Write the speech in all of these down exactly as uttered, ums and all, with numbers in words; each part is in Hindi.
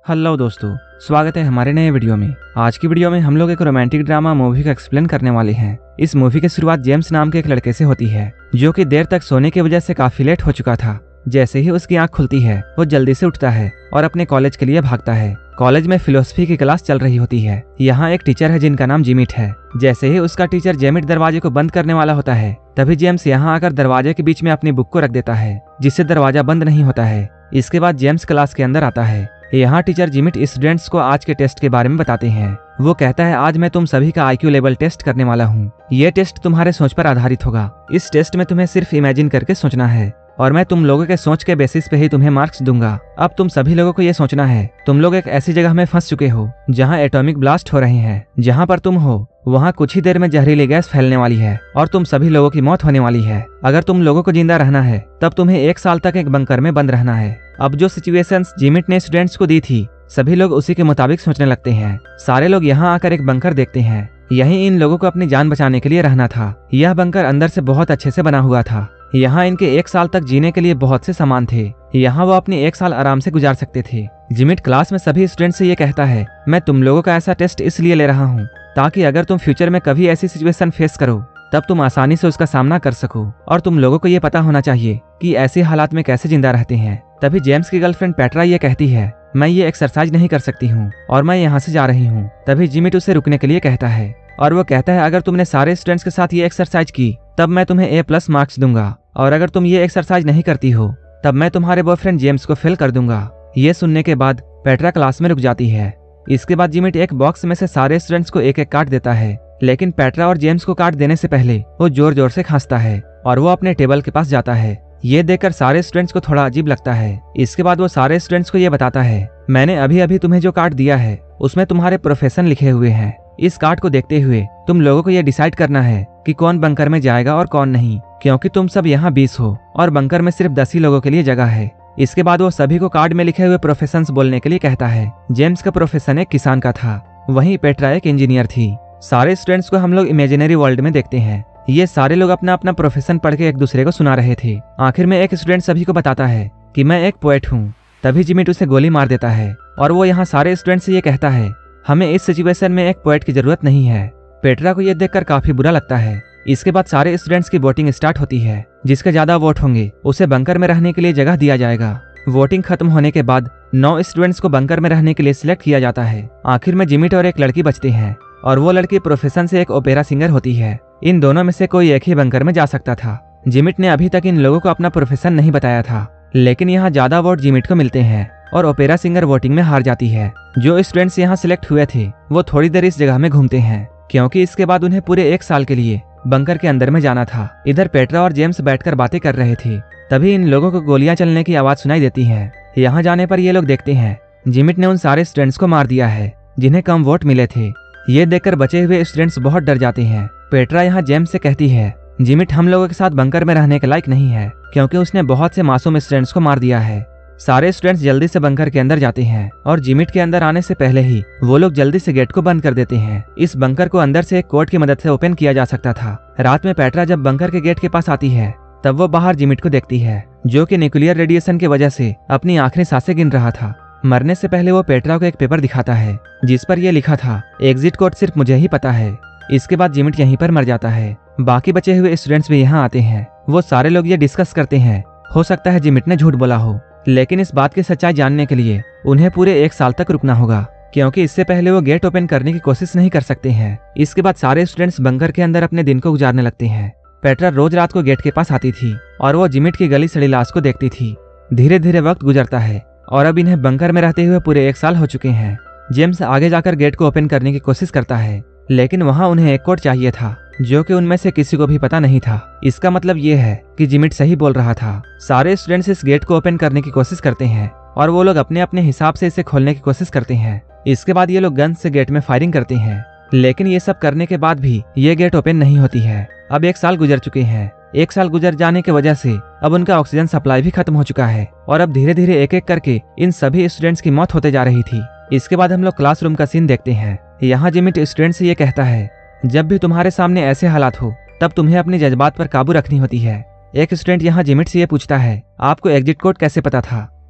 हेलो दोस्तों, स्वागत है हमारे नए वीडियो में। आज की वीडियो में हम लोग एक रोमांटिक ड्रामा मूवी का एक्सप्लेन करने वाले हैं। इस मूवी की शुरुआत जेम्स नाम के एक लड़के से होती है, जो कि देर तक सोने की वजह से काफी लेट हो चुका था। जैसे ही उसकी आंख खुलती है, वो जल्दी से उठता है और अपने कॉलेज के लिए भागता है। कॉलेज में फिलोसफी की क्लास चल रही होती है। यहाँ एक टीचर है जिनका नाम जिमिट है। जैसे ही उसका टीचर जेमिट दरवाजे को बंद करने वाला होता है, तभी जेम्स यहाँ आकर दरवाजे के बीच में अपनी बुक को रख देता है, जिससे दरवाजा बंद नहीं होता है। इसके बाद जेम्स क्लास के अंदर आता है। यहाँ टीचर जिमिट स्टूडेंट्स को आज के टेस्ट के बारे में बताते हैं। वो कहता है, आज मैं तुम सभी का आईक्यू लेवल टेस्ट करने वाला हूँ। ये टेस्ट तुम्हारे सोच पर आधारित होगा। इस टेस्ट में तुम्हें सिर्फ इमेजिन करके सोचना है और मैं तुम लोगों के सोच के बेसिस पे ही तुम्हें मार्क्स दूंगा। अब तुम सभी लोगों को ये सोचना है, तुम लोग एक ऐसी जगह में फंस चुके हो जहाँ एटॉमिक ब्लास्ट हो रहे हैं। जहाँ पर तुम हो वहाँ कुछ ही देर में जहरीली गैस फैलने वाली है और तुम सभी लोगों की मौत होने वाली है। अगर तुम लोगों को जिंदा रहना है तब तुम्हें एक साल तक एक बंकर में बंद रहना है। अब जो सिचुएशंस जिमिट ने स्टूडेंट्स को दी थी, सभी लोग उसी के मुताबिक सोचने लगते हैं। सारे लोग यहाँ आकर एक बंकर देखते हैं। यहीं इन लोगों को अपनी जान बचाने के लिए रहना था। यह बंकर अंदर से बहुत अच्छे से बना हुआ था। यहाँ इनके एक साल तक जीने के लिए बहुत से सामान थे। यहाँ वो अपनी एक साल आराम से गुजार सकते थे। जिमिट क्लास में सभी स्टूडेंट से ये कहता है, मैं तुम लोगों का ऐसा टेस्ट इसलिए ले रहा हूँ ताकि अगर तुम फ्यूचर में कभी ऐसी सिचुएशन फेस करो तब तुम आसानी से उसका सामना कर सको। और तुम लोगों को ये पता होना चाहिए कि ऐसे हालात में कैसे जिंदा रहते हैं। तभी जेम्स की गर्लफ्रेंड पेट्रा ये कहती है, मैं ये एक्सरसाइज नहीं कर सकती हूँ और मैं यहाँ से जा रही हूँ। तभी जिमिट उसे रुकने के लिए कहता है और वो कहता है, अगर तुमने सारे स्टूडेंट्स के साथ ये एक्सरसाइज की तब मैं तुम्हें ए प्लस मार्क्स दूंगा, और अगर तुम ये एक्सरसाइज नहीं करती हो तब मैं तुम्हारे बॉयफ्रेंड जेम्स को फेल कर दूंगा। ये सुनने के बाद पेट्रा क्लास में रुक जाती है। इसके बाद जिमिट एक बॉक्स में से सारे स्टूडेंट्स को एक एक काट देता है, लेकिन पेट्रा और जेम्स को काट देने से पहले वो जोर जोर से खांसता है और वो अपने टेबल के पास जाता है। ये देखकर सारे स्टूडेंट्स को थोड़ा अजीब लगता है। इसके बाद वो सारे स्टूडेंट्स को ये बताता है, मैंने अभी अभी तुम्हें जो कार्ड दिया है उसमें तुम्हारे प्रोफेशन लिखे हुए हैं। इस कार्ड को देखते हुए तुम लोगों को ये डिसाइड करना है कि कौन बंकर में जाएगा और कौन नहीं, क्योंकि तुम सब यहाँ बीस हो और बंकर में सिर्फ दस ही लोगों के लिए जगह है। इसके बाद वो सभी को कार्ड में लिखे हुए प्रोफेशंस बोलने के लिए कहता है। जेम्स का प्रोफेशन एक किसान का था, वहीं पेट्रा एक इंजीनियर थी। सारे स्टूडेंट्स को हम लोग इमेजिनरी वर्ल्ड में देखते हैं। ये सारे लोग अपना अपना प्रोफेशन पढ़ के एक दूसरे को सुना रहे थे। आखिर में एक स्टूडेंट सभी को बताता है कि मैं एक पोएट हूँ। तभी जिमिट उसे गोली मार देता है और वो यहाँ सारे स्टूडेंट से ये कहता है, हमें इस सिचुएशन में एक पोएट की जरूरत नहीं है। पेट्रा को यह देखकर काफी बुरा लगता है। इसके बाद सारे स्टूडेंट्स की वोटिंग स्टार्ट होती है। जिसके ज्यादा वोट होंगे उसे बंकर में रहने के लिए जगह दिया जाएगा। वोटिंग खत्म होने के बाद नौ स्टूडेंट्स को बंकर में रहने के लिए सिलेक्ट किया जाता है। आखिर में जिमिट और एक लड़की बचते हैं और वो लड़की प्रोफेशन से एक ओपेरा सिंगर होती है। इन दोनों में से कोई एक ही बंकर में जा सकता था। जिमिट ने अभी तक इन लोगों को अपना प्रोफेशन नहीं बताया था, लेकिन यहाँ ज्यादा वोट जिमिट को मिलते हैं और ओपेरा सिंगर वोटिंग में हार जाती है। जो स्टूडेंट्स यहाँ सिलेक्ट हुए थे वो थोड़ी देर इस जगह में घूमते हैं, क्योंकि इसके बाद उन्हें पूरे एक साल के लिए बंकर के अंदर में जाना था। इधर पेट्रा और जेम्स बैठकर बातें कर रहे थे। तभी इन लोगों को गोलियां चलने की आवाज सुनाई देती है। यहाँ जाने पर ये लोग देखते हैं जिमिट ने उन सारे स्टूडेंट्स को मार दिया है जिन्हें कम वोट मिले थे। ये देखकर बचे हुए स्टूडेंट्स बहुत डर जाते हैं। पेट्रा यहाँ जेम्स से कहती है, जिमिट हम लोगों के साथ बंकर में रहने के लायक नहीं है, क्योंकि उसने बहुत से मासूम स्टूडेंट्स को मार दिया है। सारे स्टूडेंट्स जल्दी से बंकर के अंदर जाते हैं और जिमिट के अंदर आने से पहले ही वो लोग जल्दी से गेट को बंद कर देते हैं। इस बंकर को अंदर से एक कोड की मदद से ओपन किया जा सकता था। रात में पेट्रा जब बंकर के गेट के पास आती है तब वो बाहर जिमिट को देखती है, जो कि न्यूक्लियर रेडिएशन की वजह से अपनी आखिरी सांसें गिन रहा था। मरने से पहले वो पेट्रा को एक पेपर दिखाता है जिस पर यह लिखा था, एग्जिट कोड सिर्फ मुझे ही पता है। इसके बाद जिमिट यहीं पर मर जाता है। बाकी बचे हुए स्टूडेंट्स भी यहाँ आते हैं। वो सारे लोग ये डिस्कस करते हैं, हो सकता है जिमिट ने झूठ बोला हो, लेकिन इस बात की सच्चाई जानने के लिए उन्हें पूरे एक साल तक रुकना होगा, क्योंकि इससे पहले वो गेट ओपन करने की कोशिश नहीं कर सकते हैं। इसके बाद सारे स्टूडेंट्स बंकर के अंदर अपने दिन को गुजारने लगते हैं। पेट्रा रोज रात को गेट के पास आती थी और वो जिमिट की गली सड़ी लाश को देखती थी। धीरे धीरे वक्त गुजरता है और अब इन्हें बंकर में रहते हुए पूरे एक साल हो चुके हैं। जेम्स आगे जाकर गेट को ओपन करने की कोशिश करता है, लेकिन वहाँ उन्हें एक कोड चाहिए था जो कि उनमें से किसी को भी पता नहीं था। इसका मतलब ये है कि जिमिट सही बोल रहा था। सारे स्टूडेंट्स इस गेट को ओपन करने की कोशिश करते हैं और वो लोग अपने अपने हिसाब से इसे खोलने की कोशिश करते हैं। इसके बाद ये लोग गन से गेट में फायरिंग करते हैं, लेकिन ये सब करने के बाद भी ये गेट ओपन नहीं होती है। अब एक साल गुजर चुके हैं। एक साल गुजर जाने की वजह से अब उनका ऑक्सीजन सप्लाई भी खत्म हो चुका है और अब धीरे धीरे एक एक करके इन सभी स्टूडेंट्स की मौत होते जा रही थी। इसके बाद हम लोग क्लासरूम का सीन देखते हैं। यहाँ जिमिट स्टूडेंट से ये कहता है, जब भी तुम्हारे सामने ऐसे हालात हो तब तुम्हें अपने जज्बात पर काबू रखनी होती है। एक स्टूडेंट यहाँ जिमिट से ये पूछता है, आपको एग्जिट कोड कैसे पता था?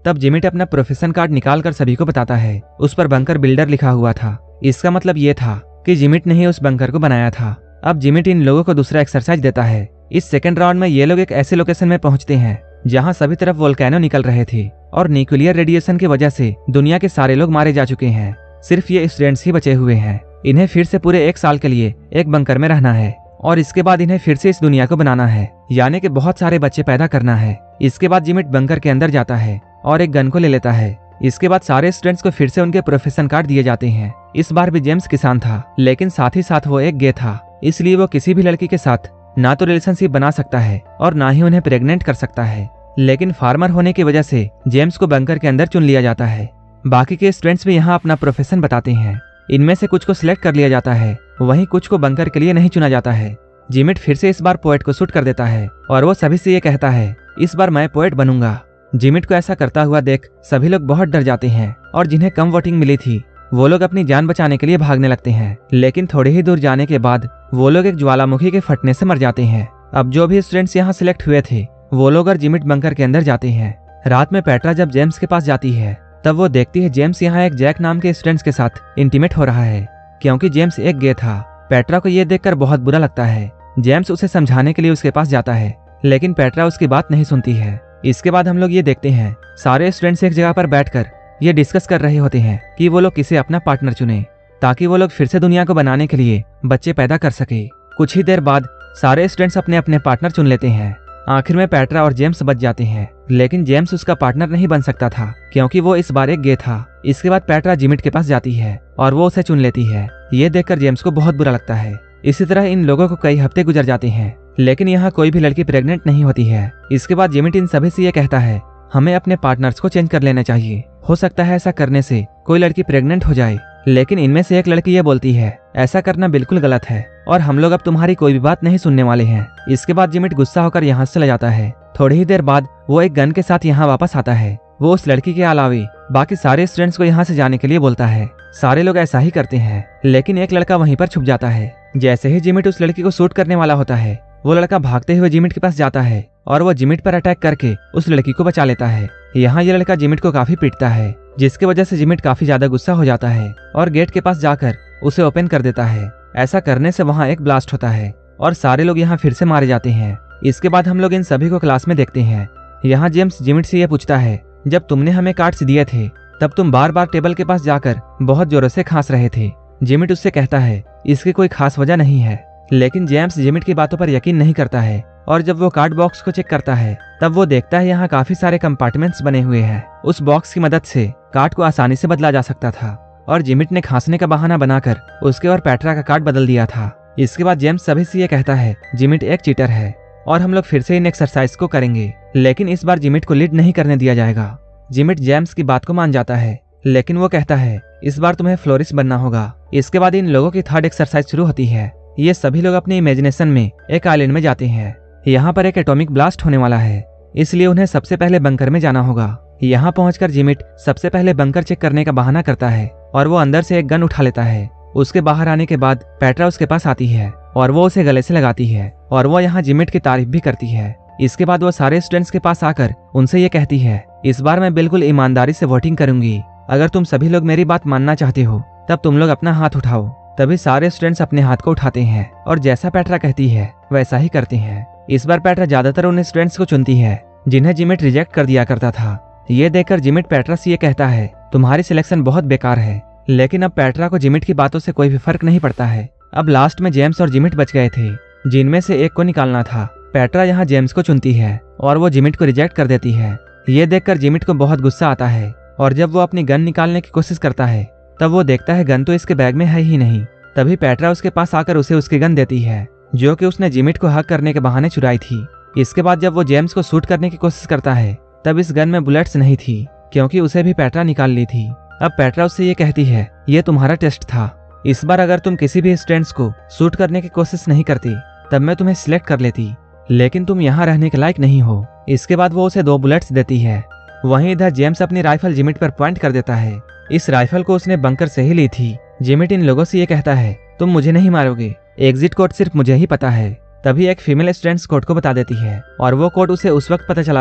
तब जिमिट अपना प्रोफेशन कार्ड निकाल कर सभी को बताता है। उस पर बंकर बिल्डर लिखा हुआ था। इसका मतलब ये था कि जिमिट ने ही उस बंकर को बनाया था। अब जिमिट इन लोगों को दूसरा एक्सरसाइज देता है। इस सेकंड राउंड में ये लोग एक ऐसे लोकेशन में पहुंचते हैं जहां सभी तरफ वोल्केनो निकल रहे थे और न्यूक्लियर रेडिएशन की वजह से दुनिया के सारे लोग मारे जा चुके हैं। सिर्फ ये स्टूडेंट्स ही बचे हुए हैं। इन्हें फिर से पूरे एक साल के लिए एक बंकर में रहना है और इसके बाद इन्हें फिर से इस दुनिया को बनाना है, यानी कि बहुत सारे बच्चे पैदा करना है। इसके बाद जिमिट बंकर के अंदर जाता है और एक गन को ले लेता है। इसके बाद सारे स्टूडेंट्स को फिर से उनके प्रोफेशन कार्ड दिए जाते हैं। इस बार भी जेम्स किसान था, लेकिन साथ ही साथ वो एक गे था, इसलिए वो किसी भी लड़की के साथ ना तो रिलेशनशिप बना सकता है और ना ही उन्हें प्रेग्नेंट कर सकता है। लेकिन फार्मर होने की वजह से जेम्स को बंकर के अंदर चुन लिया जाता है। बाकी के स्टूडेंट्स भी यहाँ अपना प्रोफेशन बताते हैं। इनमें से कुछ को सिलेक्ट कर लिया जाता है, वहीं कुछ को बंकर के लिए नहीं चुना जाता है। जिमिट फिर से इस बार पोएट को शूट कर देता है और वो सभी से ये कहता है, इस बार मैं पोएट बनूंगा। जिमिट को ऐसा करता हुआ देख सभी लोग बहुत डर जाते हैं और जिन्हें कम वोटिंग मिली थी वो लोग अपनी जान बचाने के लिए भागने लगते हैं। लेकिन थोड़ी ही दूर जाने के बाद वो लोग एक ज्वालामुखी के फटने से मर जाते हैं। अब जो भी स्टूडेंट्स यहाँ सिलेक्ट हुए थे वो लोग और जिमिट बंकर के अंदर जाते हैं। रात में पेट्रा जब जेम्स के पास जाती है तब वो देखती है जेम्स यहाँ एक जैक नाम के स्टूडेंट्स के साथ इंटीमेट हो रहा है, क्योंकि जेम्स एक गे था। पेट्रा को ये देखकर बहुत बुरा लगता है। जेम्स उसे समझाने के लिए उसके पास जाता है, लेकिन पेट्रा उसकी बात नहीं सुनती है। इसके बाद हम लोग ये देखते हैं सारे स्टूडेंट्स एक जगह पर बैठकर ये डिस्कस कर रहे होते हैं कि वो लोग किसे अपना पार्टनर चुने ताकि वो लोग फिर से दुनिया को बनाने के लिए बच्चे पैदा कर सके। कुछ ही देर बाद सारे स्टूडेंट्स अपने अपने पार्टनर चुन लेते हैं। आखिर में पेट्रा और जेम्स बच जाते हैं, लेकिन जेम्स उसका पार्टनर नहीं बन सकता था क्योंकि वो इस बार एक गे था। इसके बाद पेट्रा जिमिट के पास जाती है और वो उसे चुन लेती है। ये देखकर जेम्स को बहुत बुरा लगता है। इसी तरह इन लोगों को कई हफ्ते गुजर जाते हैं, लेकिन यहाँ कोई भी लड़की प्रेग्नेंट नहीं होती है। इसके बाद जिमिट इन सभी से ये कहता है, हमें अपने पार्टनर्स को चेंज कर लेना चाहिए, हो सकता है ऐसा करने से कोई लड़की प्रेग्नेंट हो जाए। लेकिन इनमें से एक लड़की ये बोलती है, ऐसा करना बिल्कुल गलत है और हम लोग अब तुम्हारी कोई भी बात नहीं सुनने वाले हैं। इसके बाद जिमिट गुस्सा होकर यहाँ से चला जाता है। थोड़ी ही देर बाद वो एक गन के साथ यहाँ वापस आता है। वो उस लड़की के अलावे बाकी सारे स्टूडेंट्स को यहाँ से जाने के लिए बोलता है। सारे लोग ऐसा ही करते हैं, लेकिन एक लड़का वहीं पर छुप जाता है। जैसे ही जिमिट उस लड़की को शूट करने वाला होता है वो लड़का भागते हुए जिमिट के पास जाता है और वो जिमिट पर अटैक करके उस लड़की को बचा लेता है। यहाँ ये लड़का जिमिट को काफी पीटता है, जिसकी वजह से जिमिट काफी ज्यादा गुस्सा हो जाता है और गेट के पास जाकर उसे ओपन कर देता है। ऐसा करने से वहाँ एक ब्लास्ट होता है और सारे लोग यहाँ फिर से मारे जाते हैं। इसके बाद हम लोग इन सभी को क्लास में देखते हैं। यहाँ जेम्स जिमिट से ये पूछता है, जब तुमने हमें कार्ड्स दिए थे तब तुम बार बार टेबल के पास जाकर बहुत जोरों से खांस रहे थे। जिमिट उससे कहता है, इसकी कोई खास वजह नहीं है। लेकिन जेम्स जिमिट की बातों पर यकीन नहीं करता है और जब वो कार्ड बॉक्स को चेक करता है तब वो देखता है यहाँ काफी सारे कंपार्टमेंट्स बने हुए हैं। उस बॉक्स की मदद से कार्ड को आसानी से बदला जा सकता था और जिमिट ने खांसने का बहाना बनाकर उसके और पेट्रा का कार्ड बदल दिया था। इसके बाद जेम्स सभी से ये कहता है, जिमिट एक चीटर है और हम लोग फिर से इन एक्सरसाइज को करेंगे, लेकिन इस बार जिमिट को लीड नहीं करने दिया जाएगा। जिमिट जेम्स की बात को मान जाता है, लेकिन वो कहता है, इस बार तुम्हें फ्लोरिस्ट बनना होगा। इसके बाद इन लोगों की थर्ड एक्सरसाइज शुरू होती है। ये सभी लोग अपने इमेजिनेशन में एक आइलैंड में जाते हैं। यहाँ पर एक एटॉमिक ब्लास्ट होने वाला है, इसलिए उन्हें सबसे पहले बंकर में जाना होगा। यहाँ पहुंचकर जिमिट सबसे पहले बंकर चेक करने का बहाना करता है और वो अंदर से एक गन उठा लेता है। उसके बाहर आने के बाद पेट्रा उसके पास आती है और वो उसे गले से लगाती है और वो यहाँ जिमिट की तारीफ भी करती है। इसके बाद वो सारे स्टूडेंट्स के पास आकर उनसे ये कहती है, इस बार मैं बिल्कुल ईमानदारी से वोटिंग करूंगी। अगर तुम सभी लोग मेरी बात मानना चाहते हो तब तुम लोग अपना हाथ उठाओ। तभी सारे स्टूडेंट्स अपने हाथ को उठाते हैं और जैसा पेट्रा कहती है वैसा ही करते हैं। इस बार पेट्रा ज्यादातर उन स्टूडेंट्स को चुनती है जिन्हें जिमिट रिजेक्ट कर दिया करता था। ये देखकर जिमिट पेट्रा से ये कहता है, तुम्हारी सिलेक्शन बहुत बेकार है। लेकिन अब पेट्रा को जिमिट की बातों से कोई भी फर्क नहीं पड़ता है। अब लास्ट में जेम्स और जिमिट बच गए थे, जिनमें से एक को निकालना था। पेट्रा यहाँ जेम्स को चुनती है और वो जिमिट को रिजेक्ट कर देती है। ये देखकर जिमिट को बहुत गुस्सा आता है और जब वो अपनी गन निकालने की कोशिश करता है तब वो देखता है गन तो इसके बैग में है ही नहीं। तभी पेट्रा उसके पास आकर उसे उसकी गन देती है, जो कि उसने जिमिट को हक करने के बहाने चुराई थी। इसके बाद जब वो जेम्स को शूट करने की कोशिश करता है तब इस गन में बुलेट्स नहीं थी, क्योंकि उसे भी पेट्रा निकाल ली थी। अब पेट्रा उससे ये कहती है, ये तुम्हारा टेस्ट था। इस बार अगर तुम किसी भी स्टूडेंट्स को शूट करने की कोशिश नहीं करती तब मैं तुम्हें सिलेक्ट कर लेती, लेकिन तुम यहाँ रहने के लायक नहीं हो। इसके बाद वो उसे दो बुलेट्स देती है। वहीं इधर जेम्स अपनी राइफल जिमिट पर पॉइंट कर देता है। इस राइफल को उसने बंकर से ही ली थी। जिमिट इन लोगों से ये कहता है, तुम मुझे नहीं मारोगे, एग्जिट कोड सिर्फ मुझे ही पता है। तभी एक फीमेल स्टूडेंट्स कोड को बता देती है और वो कोड उसे उस वक्त पता चला था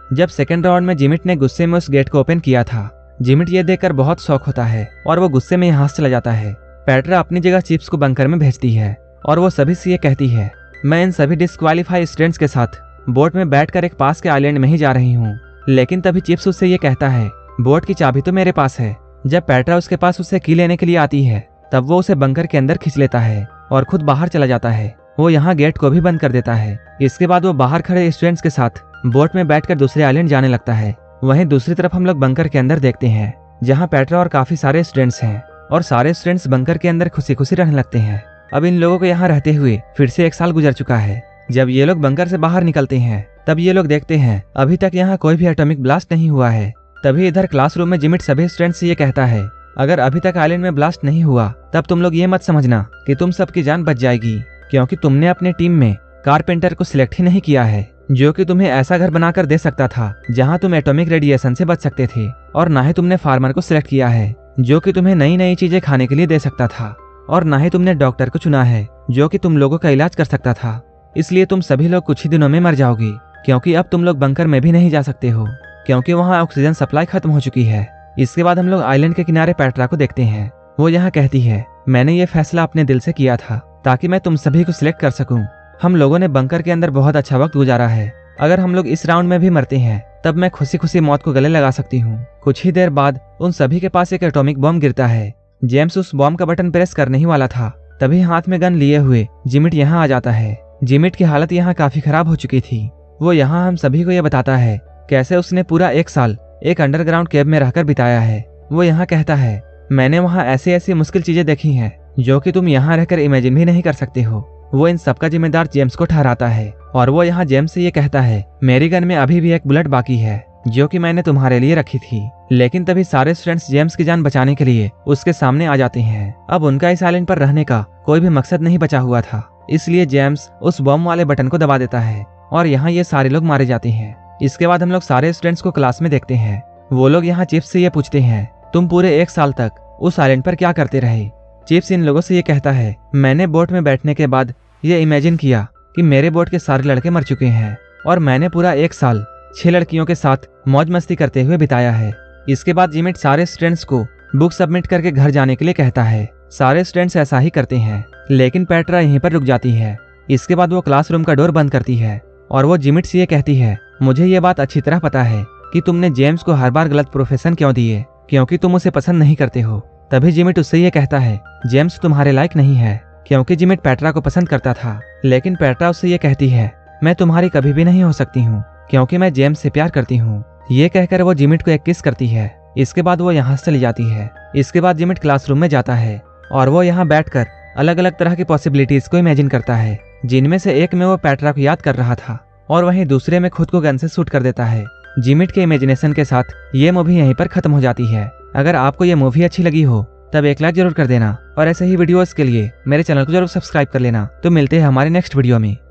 जब सेकंड राउंड में जिमिट ने गुस्से में उस गेट को ओपन किया था। जिमिट ये देखकर बहुत शौक होता है और वो गुस्से में यहाँ से चला जाता है। पेट्रा अपनी जगह चिप्स को बंकर में भेजती है और वो सभी से ये कहती है, मैं इन सभी डिस्क्वालीफाई स्टूडेंट्स के साथ बोट में बैठकर एक पास के आइलैंड में ही जा रही हूँ। लेकिन तभी चिप्स उससे ये कहता है, बोट की चाबी तो मेरे पास है। जब पेट्रा उसके पास उससे की लेने के लिए आती है तब वो उसे बंकर के अंदर खींच लेता है और खुद बाहर चला जाता है। वो यहाँ गेट को भी बंद कर देता है। इसके बाद वो बाहर खड़े स्टूडेंट्स के साथ बोट में बैठकर दूसरे आइलैंड जाने लगता है। वहीं दूसरी तरफ हम लोग बंकर के अंदर देखते हैं जहाँ पेट्रा और काफी सारे स्टूडेंट्स हैं और सारे स्टूडेंट्स बंकर के अंदर खुशी खुशी रहने लगते हैं। अब इन लोगों को यहाँ रहते हुए फिर से एक साल गुजर चुका है। जब ये लोग बंकर से बाहर निकलते हैं तब ये लोग देखते हैं अभी तक यहाँ कोई भी एटॉमिक ब्लास्ट नहीं हुआ है। तभी इधर क्लासरूम में जिमिट सभी स्टूडेंट्स से ये कहता है, अगर अभी तक आइलैंड में ब्लास्ट नहीं हुआ तब तुम लोग ये मत समझना कि तुम सबकी जान बच जाएगी, क्योंकि तुमने अपने टीम में कारपेंटर को सिलेक्ट ही नहीं किया है जो कि तुम्हें ऐसा घर बनाकर दे सकता था जहां तुम एटॉमिक रेडिएशन से बच सकते थे, और ना ही तुमने फार्मर को सिलेक्ट किया है जो कि तुम्हें नई नई चीजें खाने के लिए दे सकता था, और ना ही तुमने डॉक्टर को चुना है जो कि तुम लोगों का इलाज कर सकता था। इसलिए तुम सभी लोग कुछ ही दिनों में मर जाओगी, क्योंकि अब तुम लोग बंकर में भी नहीं जा सकते हो क्योंकि वहाँ ऑक्सीजन सप्लाई खत्म हो चुकी है। इसके बाद हम लोग आइलैंड के किनारे पेट्रा को देखते हैं। वो यहाँ कहती है, मैंने ये फैसला अपने दिल से किया था ताकि मैं तुम सभी को सिलेक्ट कर सकूं। हम लोगों ने बंकर के अंदर बहुत अच्छा वक्त गुजारा है। अगर हम लोग इस राउंड में भी मरते हैं तब मैं खुशी खुशी मौत को गले लगा सकती हूँ। कुछ ही देर बाद उन सभी के पास एक एटॉमिक बम गिरता है। जेम्स उस बम का बटन प्रेस करने ही वाला था, तभी हाथ में गन लिए हुए जिमिट यहाँ आ जाता है। जिमिट की हालत यहाँ काफी खराब हो चुकी थी। वो यहाँ हम सभी को यह बताता है कैसे उसने पूरा एक साल एक अंडरग्राउंड केव में रहकर बिताया है। वो यहाँ कहता है, मैंने वहाँ ऐसी ऐसी मुश्किल चीजें देखी हैं जो कि तुम यहाँ रहकर इमेजिन भी नहीं कर सकते हो। वो इन सबका जिम्मेदार जेम्स को ठहराता है और वो यहाँ जेम्स से ये कहता है, मेरी गन में अभी भी एक बुलेट बाकी है जो कि मैंने तुम्हारे लिए रखी थी। लेकिन तभी सारे स्टूडेंट्स जेम्स की जान बचाने के लिए उसके सामने आ जाते हैं। अब उनका इस आइलैंड पर रहने का कोई भी मकसद नहीं बचा हुआ था, इसलिए जेम्स उस बम वाले बटन को दबा देता है और यहाँ ये सारे लोग मारे जाते हैं। इसके बाद हम लोग सारे स्टूडेंट्स को क्लास में देखते हैं। वो लोग यहाँ चिप्स से ये पूछते हैं, तुम पूरे एक साल तक उस आइलैंड पर क्या करते रहे? चिप्स इन लोगों से ये कहता है, मैंने बोट में बैठने के बाद ये इमेजिन किया कि मेरे बोट के सारे लड़के मर चुके हैं और मैंने पूरा एक साल छह लड़कियों के साथ मौज मस्ती करते हुए बिताया है। इसके बाद जिमिट सारे स्टूडेंट्स को बुक सबमिट करके घर जाने के लिए कहता है। सारे स्टूडेंट्स ऐसा ही करते हैं, लेकिन पेट्रा यहीं पर रुक जाती है। इसके बाद वो क्लासरूम का डोर बंद करती है और वो जिमिट से ये कहती है, मुझे ये बात अच्छी तरह पता है कि तुमने जेम्स को हर बार गलत प्रोफेशन क्यों दिए, क्योंकि तुम उसे पसंद नहीं करते हो। तभी जिमिट उससे ये कहता है, जेम्स तुम्हारे लायक नहीं है, क्योंकि जिमिट पेट्रा को पसंद करता था। लेकिन पेट्रा उससे ये कहती है, मैं तुम्हारी कभी भी नहीं हो सकती हूँ क्योंकि मैं जेम्स से प्यार करती हूँ। ये कहकर वो जिमिट को एक किस करती है। इसके बाद वो यहाँ से चली जाती है। इसके बाद जिमिट क्लासरूम में जाता है और वो यहाँ बैठकर अलग अलग तरह की पॉसिबिलिटीज को इमेजिन करता है, जिनमें से एक में वो पेट्रा को याद कर रहा था और वहीं दूसरे में खुद को गन से शूट कर देता है। जिमिट के इमेजिनेशन के साथ ये मूवी यहीं पर खत्म हो जाती है। अगर आपको ये मूवी अच्छी लगी हो तब एक लाइक जरूर कर देना और ऐसे ही वीडियोस के लिए मेरे चैनल को जरूर सब्सक्राइब कर लेना। तो मिलते हैं हमारे नेक्स्ट वीडियो में।